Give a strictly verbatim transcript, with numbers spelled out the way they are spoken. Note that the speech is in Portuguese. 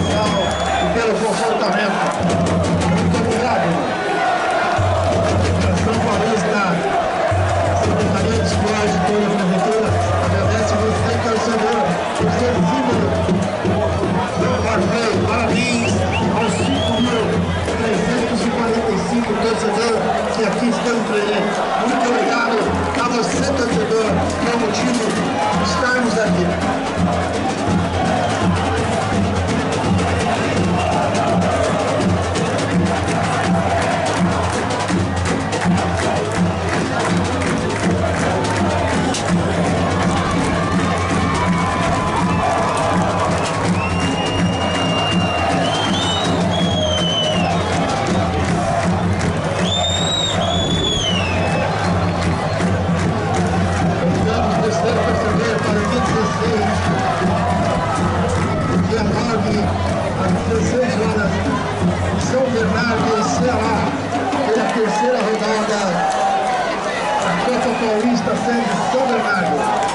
atenção e pelo comportamento. Muito obrigado. A São Paulista, a Secretaria de Esporte, toda a prefeitura, agradece você, torcedor, por ser símbolo. Parabéns aos cinco mil trezentos e quarenta e cinco torcedores que aqui estão presentes. Muito obrigado a você, torcedor, que é o motivo de estarmos aqui. Dia nove, às dezesseis horas, em São Bernardo, Ceará, pela terceira rodada da Copa Paulista, sede São Bernardo.